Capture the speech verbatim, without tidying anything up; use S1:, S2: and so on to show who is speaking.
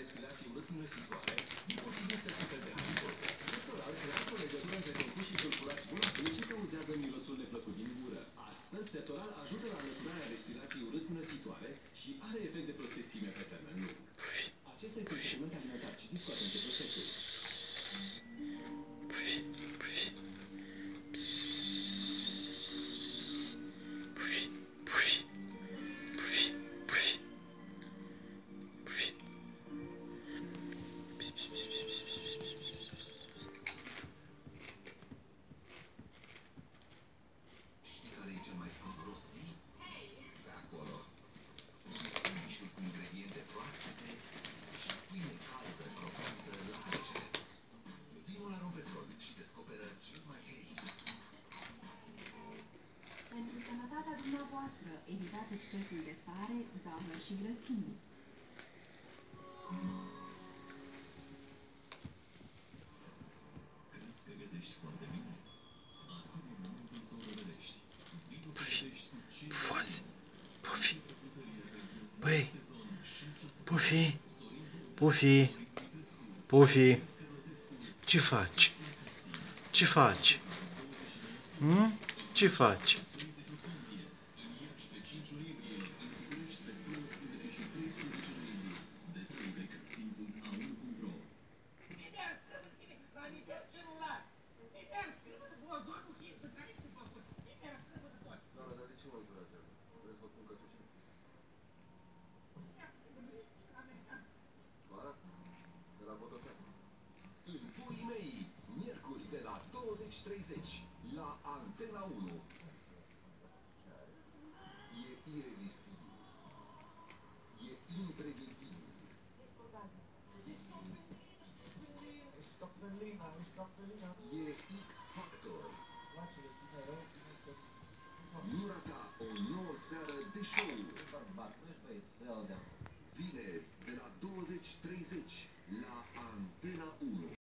S1: respirației urât-minositoare, e posibil să sufere de halitoze. Septoral creează o legătură între compuși și sulfurați volatili ce cauzează mirosul neplăcut din gură. Astfel, Septoral ajută la înlăturarea respirației urât-minositoare și are efect de prospețime pe termen lung. Acesta este un supliment alimentar. Citiți cu atenție prospectul.
S2: Pentru sănătatea dumneavoastră, evitați excesul de sare, zahăr și grăsimi.
S3: Crezi că gătești foarte bine? Acum e momentul să o dovedești. Vino să gătești cu ce...
S4: Pufi. Pufi. Băi. Pufi. Pufi. Pufi. Ce faci? Ce faci? Hm? Ce faci?
S1: În puii mei, miercuri de la douăzeci treizeci, la Antena unu. E irezistibil. E imprevizibil. E X-Factor. Nu rata o nouă seară de show. Vine de la douăzeci treizeci la Antena unu.